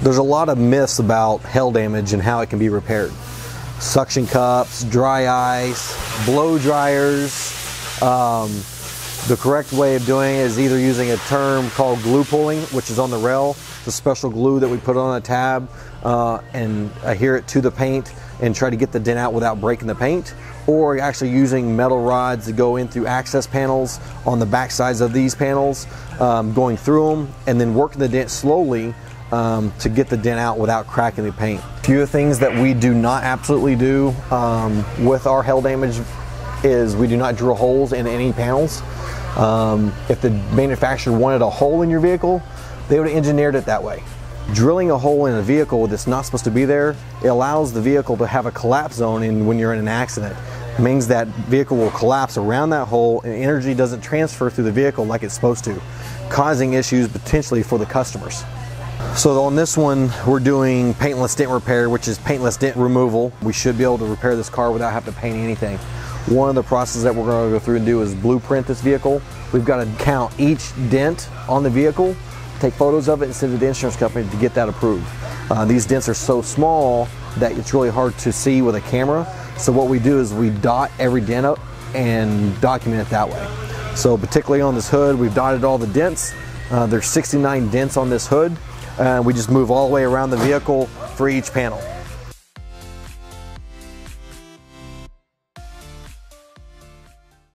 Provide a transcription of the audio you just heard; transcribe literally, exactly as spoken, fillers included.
There's a lot of myths about hail damage and how it can be repaired. Suction cups, dry ice, blow dryers. Um, the correct way of doing it is either using a term called glue pulling, which is on the rail. It's a special glue that we put on a tab uh, and adhere it to the paint and try to get the dent out without breaking the paint, or actually using metal rods that go in through access panels on the back sides of these panels, um, going through them and then working the dent slowly um, to get the dent out without cracking the paint. A few things that we do not absolutely do um, with our hail damage is we do not drill holes in any panels. Um, if the manufacturer wanted a hole in your vehicle, they would have engineered it that way. Drilling a hole in a vehicle that's not supposed to be there, it allows the vehicle to have a collapse zone in when you're in an accident. It means that vehicle will collapse around that hole and energy doesn't transfer through the vehicle like it's supposed to, causing issues potentially for the customers. So on this one, we're doing paintless dent repair, which is paintless dent removal. We should be able to repair this car without having to paint anything. One of the processes that we're going to go through and do is blueprint this vehicle. We've got to count each dent on the vehicle, take photos of it and send it to the insurance company to get that approved. Uh, these dents are so small that it's really hard to see with a camera. So what we do is we dot every dent up and document it that way. So particularly on this hood, we've dotted all the dents. Uh, there's sixty-nine dents on this hood. And we just move all the way around the vehicle for each panel.